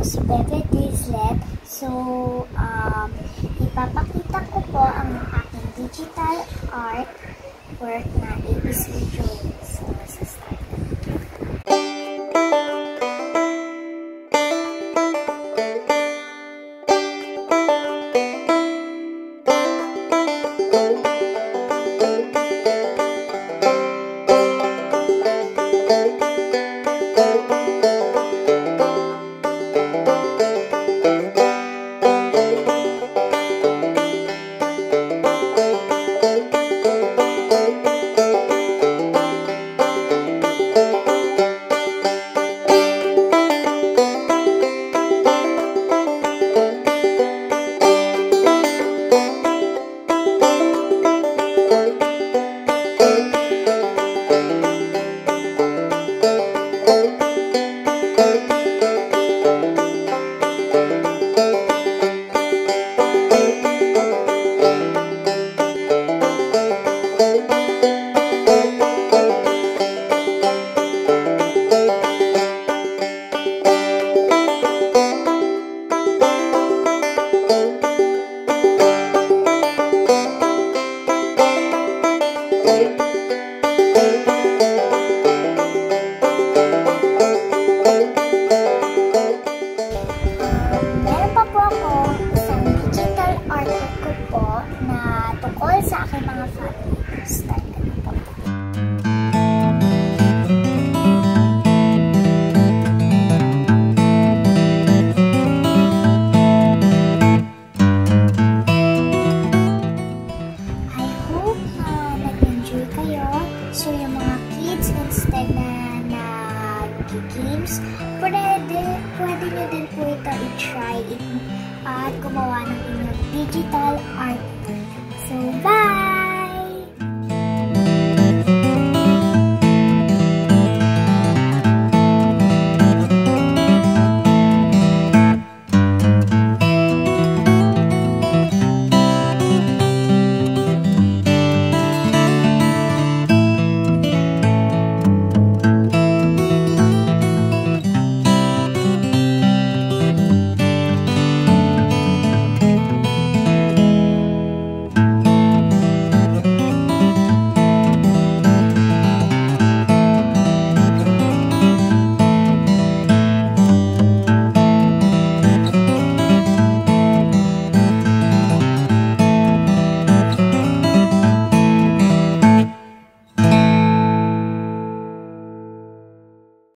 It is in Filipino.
si Bebe. So, ipapakita ko po ang aking digital art work na ABC drawing. So, start. Meron pa po ako isang digital artwork ko po na tungkol sa aking mga family. Start ka na po. I hope na nag-enjoy kayo. So yung mga kids, instead na nag-games, pwede nyo din po ito i-try at gumawa ng inyong digital art. So, bye!